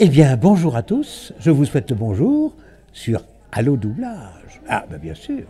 Eh bien, bonjour à tous, je vous souhaite le bonjour sur Allo Doublage. Ah, ben bien sûr.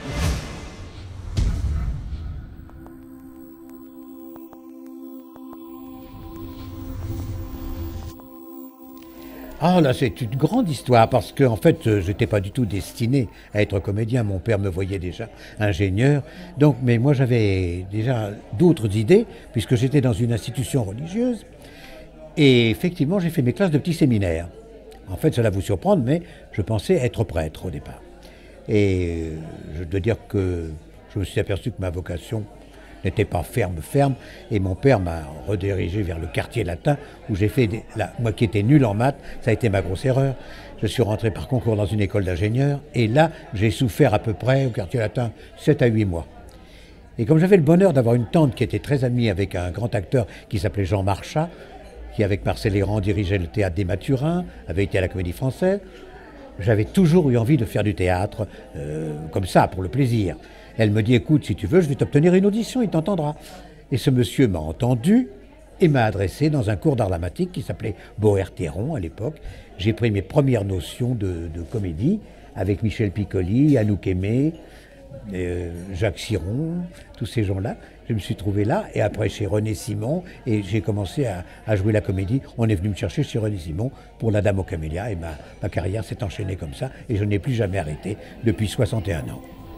Ah là, c'est une grande histoire parce que en fait, je n'étais pas du tout destiné à être comédien. Mon père me voyait déjà ingénieur. Donc, mais moi, j'avais déjà d'autres idées puisque j'étais dans une institution religieuse. Et effectivement, j'ai fait mes classes de petits séminaires. En fait, cela vous surprendre, mais je pensais être prêtre au départ. Et je dois dire que je me suis aperçu que ma vocation n'était pas ferme, et mon père m'a redirigé vers le quartier latin, où j'ai fait, moi qui étais nul en maths, ça a été ma grosse erreur. Je suis rentré par concours dans une école d'ingénieur, et là, j'ai souffert à peu près, au quartier latin, 7 à 8 mois. Et comme j'avais le bonheur d'avoir une tante qui était très amie avec un grand acteur qui s'appelait Jean Marchas, qui avec Marcel Héran dirigeait le théâtre des Mathurins, avait été à la Comédie Française, j'avais toujours eu envie de faire du théâtre, comme ça, pour le plaisir. Elle me dit, écoute, si tu veux, je vais t'obtenir une audition, il t'entendra. Et ce monsieur m'a entendu et m'a adressé dans un cours d'art dramatique qui s'appelait Boerthéron à l'époque. J'ai pris mes premières notions de comédie avec Michel Piccoli, Anouk Aimé, Jacques Chiron, tous ces gens-là. Je me suis trouvé là, et après chez René Simon, et j'ai commencé à jouer la comédie. On est venu me chercher chez René Simon pour La Dame aux Camélias, et ma carrière s'est enchaînée comme ça, et je n'ai plus jamais arrêté depuis 61 ans.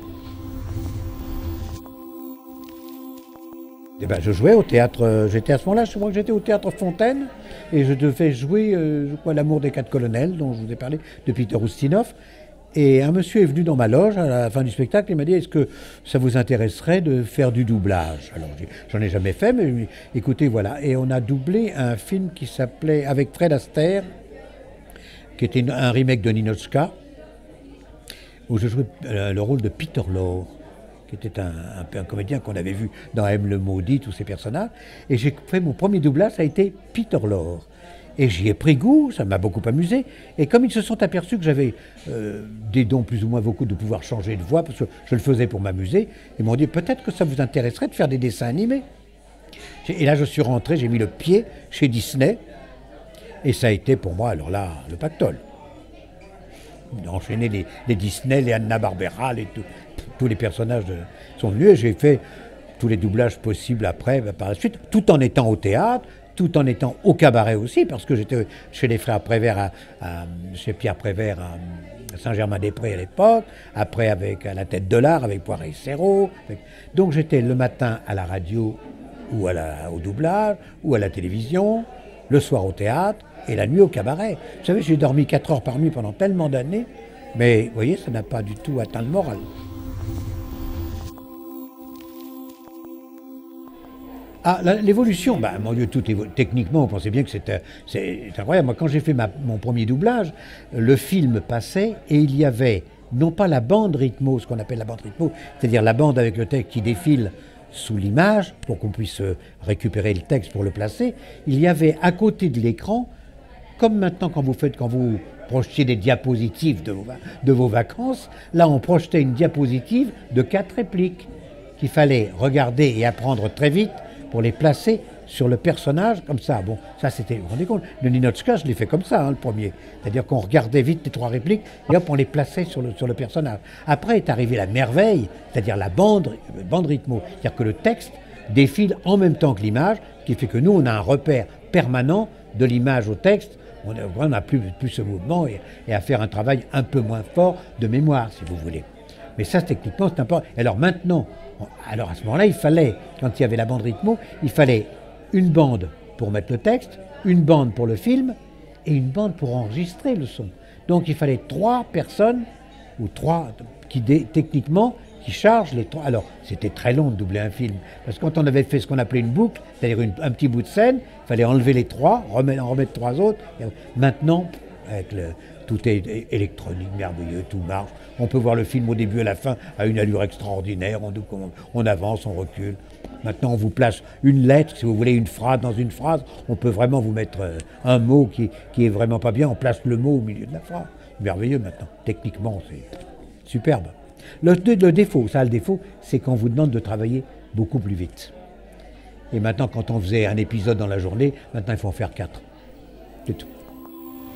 Eh ben, je jouais au théâtre, j'étais à ce moment-là, je crois que j'étais au théâtre Fontaine, et je devais jouer, je crois, L'amour des quatre colonels, dont je vous ai parlé, de Peter Ustinov. Et un monsieur est venu dans ma loge à la fin du spectacle et m'a dit, est-ce que ça vous intéresserait de faire du doublage? Alors j'en ai jamais fait, mais écoutez, voilà. Et on a doublé un film qui s'appelait, avec Fred Astaire, qui était un remake de Ninotchka, où je jouais le rôle de Peter Lorre, qui était un comédien qu'on avait vu dans M. le Maudit, tous ces personnages. Et j'ai fait mon premier doublage, ça a été Peter Lorre. Et j'y ai pris goût, ça m'a beaucoup amusé. Et comme ils se sont aperçus que j'avais des dons plus ou moins vocaux de pouvoir changer de voix, parce que je le faisais pour m'amuser, ils m'ont dit peut-être que ça vous intéresserait de faire des dessins animés. Et là je suis rentré, j'ai mis le pied chez Disney, et ça a été pour moi, alors là, le pactole. Enchaîner les Disney, les Hanna-Barbera, tous les personnages sont venus, et j'ai fait tous les doublages possibles après, par la suite, tout en étant au théâtre, tout en étant au cabaret aussi, parce que j'étais chez les frères Prévert, chez Pierre Prévert à Saint-Germain-des-Prés à l'époque, après avec à la Tête de l'Art, avec Poiré et Serrault. Donc j'étais le matin à la radio ou au doublage, ou à la télévision, le soir au théâtre et la nuit au cabaret. Vous savez, j'ai dormi 4 heures par nuit pendant tellement d'années, mais vous voyez, ça n'a pas du tout atteint le moral. Ah, l'évolution, bah, mon Dieu, techniquement, on pensait bien que c'est incroyable. Moi, quand j'ai fait mon premier doublage, le film passait et il y avait, non pas la bande rythmo, ce qu'on appelle la bande rythmo, c'est-à-dire la bande avec le texte qui défile sous l'image, pour qu'on puisse récupérer le texte pour le placer, il y avait à côté de l'écran, comme maintenant quand vous projetiez des diapositives de vos vacances, là on projetait une diapositive de 4 répliques qu'il fallait regarder et apprendre très vite, pour les placer sur le personnage, comme ça. Bon, ça c'était, vous vous rendez compte, le Ninotchka, je l'ai fait comme ça, hein, le premier. C'est-à-dire qu'on regardait vite les 3 répliques, et hop, on les plaçait sur le personnage. Après est arrivée la merveille, c'est-à-dire la bande rythmo. C'est-à-dire que le texte défile en même temps que l'image, qui fait que nous, on a un repère permanent de l'image au texte. On n'a plus ce mouvement et à faire un travail un peu moins fort de mémoire, si vous voulez. Mais ça, techniquement, c'est important. Alors maintenant, alors à ce moment-là, il fallait, quand il y avait la bande rythmo, il fallait une bande pour mettre le texte, une bande pour le film et une bande pour enregistrer le son. Donc il fallait 3 personnes, ou 3 techniquement, qui chargent les 3. Alors c'était très long de doubler un film, parce que quand on avait fait ce qu'on appelait une boucle, c'est-à-dire un petit bout de scène, il fallait enlever les 3, en remettre 3 autres. Et maintenant, avec tout est électronique, merveilleux, tout marche. On peut voir le film au début et à la fin à une allure extraordinaire. On avance, on recule. Maintenant, on vous place une lettre, si vous voulez une phrase dans une phrase. On peut vraiment vous mettre un mot qui est vraiment pas bien. On place le mot au milieu de la phrase. Merveilleux maintenant. Techniquement, c'est superbe. Le défaut, le défaut, c'est qu'on vous demande de travailler beaucoup plus vite. Et maintenant, quand on faisait un épisode dans la journée, maintenant il faut en faire 4. C'est tout.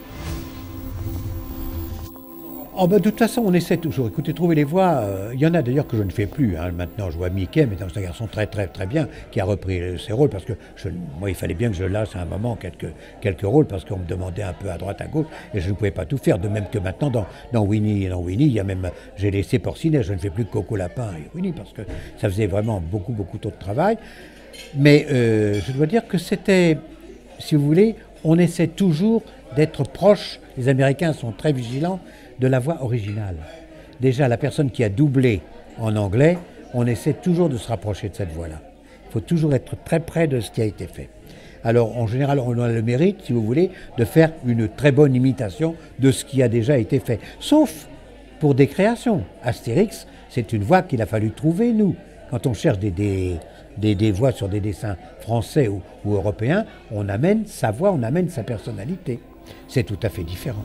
Oh ben, de toute façon, on essaie toujours. Écoutez, trouver les voix. Il y en a d'ailleurs que je ne fais plus. Hein. Maintenant, je vois Mickey, mais c'est un garçon très très très bien qui a repris ses rôles parce que moi, il fallait bien que je lâche à un moment quelques rôles parce qu'on me demandait un peu à droite, à gauche, et je ne pouvais pas tout faire. De même que maintenant, dans Winnie, il y a même, j'ai laissé Porcinet. Je ne fais plus que Coco Lapin et Winnie parce que ça faisait vraiment beaucoup trop de travail. Mais je dois dire que c'était, si vous voulez, on essaie toujours d'être proche. Les Américains sont très vigilants de la voix originale. Déjà, la personne qui a doublé en anglais, on essaie toujours de se rapprocher de cette voix-là. Il faut toujours être très près de ce qui a été fait. Alors, en général, on a le mérite, si vous voulez, de faire une très bonne imitation de ce qui a déjà été fait. Sauf pour des créations. Astérix, c'est une voix qu'il a fallu trouver, nous. Quand on cherche des voix sur des dessins français ou européens, on amène sa voix, on amène sa personnalité. C'est tout à fait différent.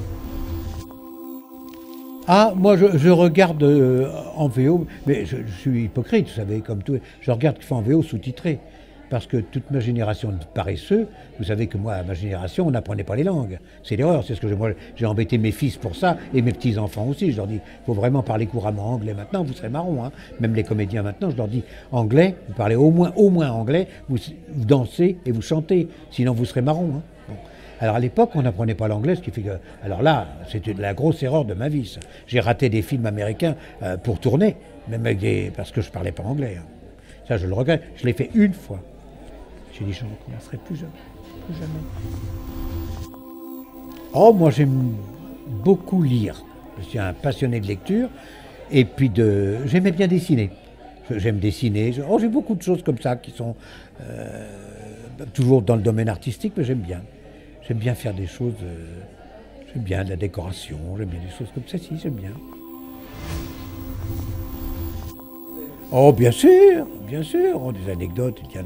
Ah, moi je regarde en VO, mais je suis hypocrite, vous savez, comme tout. Je regarde qu'il faut en VO sous-titré. Parce que toute ma génération de paresseux, vous savez que moi, à ma génération, on n'apprenait pas les langues. C'est l'erreur, c'est ce que moi j'ai embêté mes fils pour ça, et mes petits-enfants aussi. Je leur dis, il faut vraiment parler couramment anglais maintenant, vous serez marrons. Hein. Même les comédiens maintenant, je leur dis, anglais, vous parlez au moins anglais, vous dansez et vous chantez, sinon vous serez marrons. Hein. Bon. Alors à l'époque, on n'apprenait pas l'anglais, ce qui fait que... Alors là, c'était la grosse erreur de ma vie, ça. J'ai raté des films américains pour tourner, même avec parce que je ne parlais pas anglais. Hein. Ça, je le regrette. Je l'ai fait une fois. J'ai dit, je ne recommencerai plus jamais. Plus jamais. Oh, moi, j'aime beaucoup lire. Je suis un passionné de lecture. Et puis, j'aimais bien dessiner. J'aime dessiner. J'ai beaucoup de choses comme ça qui sont toujours dans le domaine artistique, mais j'aime bien. J'aime bien faire des choses, j'aime bien de la décoration, j'aime bien des choses comme ça, si, j'aime bien. Oh, bien sûr, oh, des anecdotes, il y en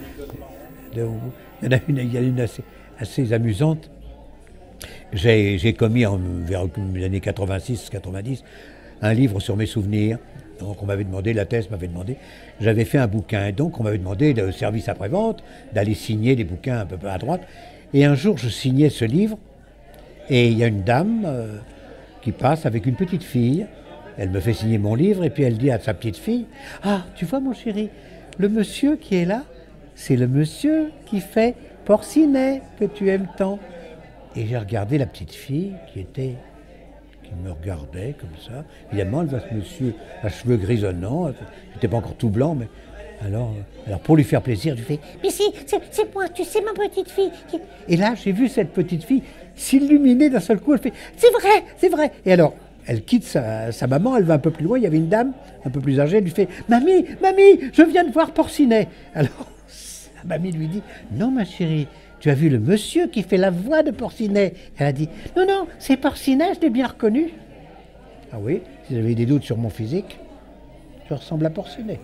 a une assez amusante. J'ai commis vers les années 86-90 un livre sur mes souvenirs. Donc on m'avait demandé, la thèse m'avait demandé, j'avais fait un bouquin, et donc on m'avait demandé, le service après-vente, d'aller signer des bouquins un peu à droite. Et un jour, je signais ce livre, et il y a une dame qui passe avec une petite fille. Elle me fait signer mon livre, et puis elle dit à sa petite fille, « Ah, tu vois mon chéri, le monsieur qui est là, c'est le monsieur qui fait Porcinet, que tu aimes tant. » Et j'ai regardé la petite fille qui me regardait comme ça. Évidemment, elle voit ce monsieur à cheveux grisonnants, il n'était pas encore tout blanc, mais... Alors, pour lui faire plaisir, je fais « Mais si, c'est moi, tu sais, ma petite fille. » Et là, j'ai vu cette petite fille s'illuminer d'un seul coup. Elle fait « C'est vrai, c'est vrai !» Et alors, elle quitte sa maman, elle va un peu plus loin. Il y avait une dame un peu plus âgée. Elle lui fait « Mamie, je viens de voir Porcinet. » Alors, la mamie lui dit « Non, ma chérie, tu as vu le monsieur qui fait la voix de Porcinet. » Elle a dit « Non, c'est Porcinet, je l'ai bien reconnu. » Ah oui, si j'avais des doutes sur mon physique, je ressemble à Porcinet.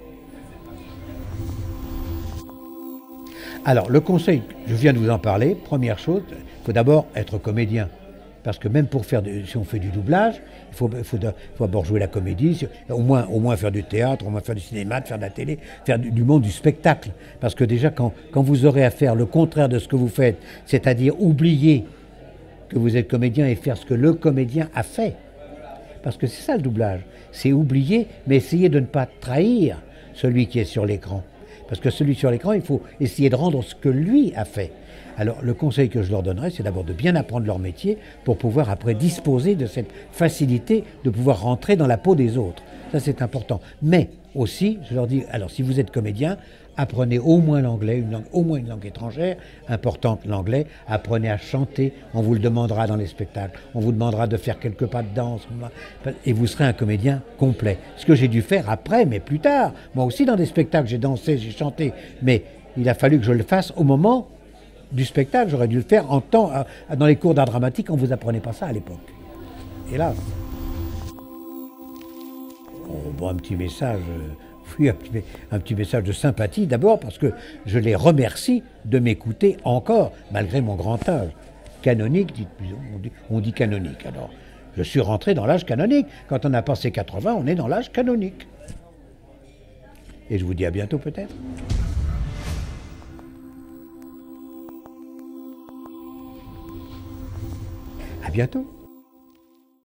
Alors, le conseil, je viens de vous en parler, première chose, il faut d'abord être comédien. Parce que même pour si on fait du doublage, il faut d'abord jouer la comédie, au moins faire du théâtre, au moins faire du cinéma, faire de la télé, faire du monde du spectacle. Parce que déjà, quand vous aurez à faire le contraire de ce que vous faites, c'est-à-dire oublier que vous êtes comédien et faire ce que le comédien a fait. Parce que c'est ça le doublage, c'est oublier, mais essayer de ne pas trahir celui qui est sur l'écran. Parce que celui sur l'écran, il faut essayer de rendre ce que lui a fait. Alors, le conseil que je leur donnerais, c'est d'abord de bien apprendre leur métier pour pouvoir après disposer de cette facilité de pouvoir rentrer dans la peau des autres. Ça, c'est important. Mais aussi, je leur dis, alors si vous êtes comédien, apprenez au moins l'anglais, au moins une langue étrangère, importante l'anglais, apprenez à chanter, on vous le demandera dans les spectacles, on vous demandera de faire quelques pas de danse, et vous serez un comédien complet. Ce que j'ai dû faire après, mais plus tard, moi aussi dans des spectacles, j'ai dansé, j'ai chanté, mais il a fallu que je le fasse au moment du spectacle, j'aurais dû le faire dans les cours d'art dramatique, on ne vous apprenait pas ça à l'époque. Hélas. Bon, un petit message... Oui, un petit message de sympathie d'abord parce que je les remercie de m'écouter encore, malgré mon grand âge. Canonique, on dit canonique. Alors, je suis rentré dans l'âge canonique. Quand on a passé 80, on est dans l'âge canonique. Et je vous dis à bientôt peut-être. À bientôt.